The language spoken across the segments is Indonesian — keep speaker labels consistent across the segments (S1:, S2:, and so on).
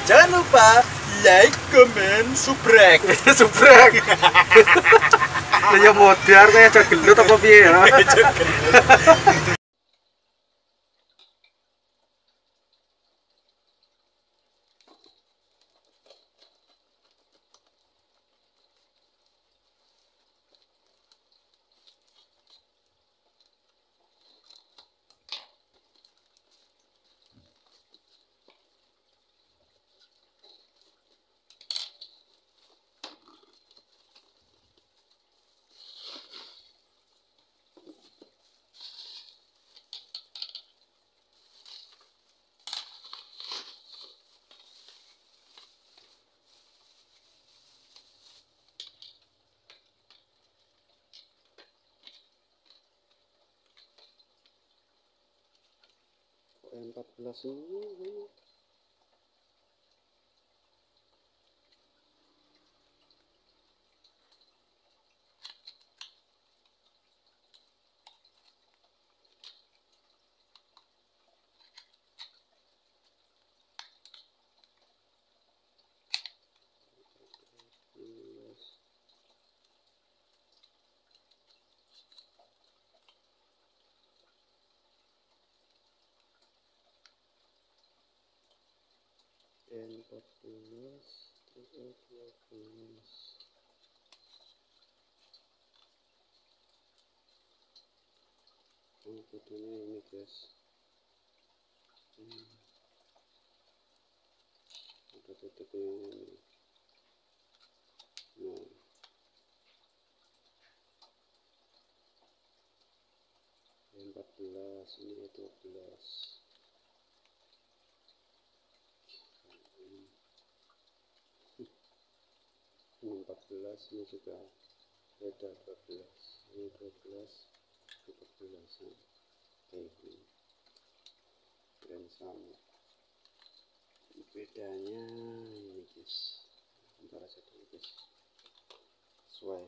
S1: Jangan lupa like, comment, subrek.
S2: Subrek. Ya modar kayak aja gelut apa piye ya. M14 ini terus F12 bedanya ini guys, ada titiknya ini. Nah, M14 ini 12. 14 ini juga beda, 12 ini 12 14 kayak gini dan sama bedanya ini guys, antara satu guys sesuai.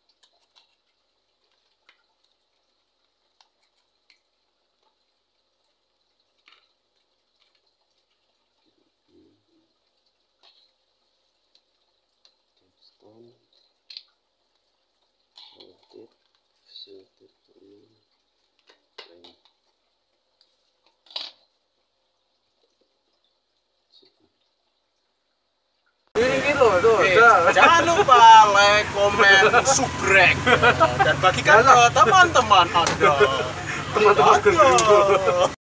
S1: Jangan lupa like, komen, subrek, dan bagikan ke teman-teman Anda.
S2: Teman-teman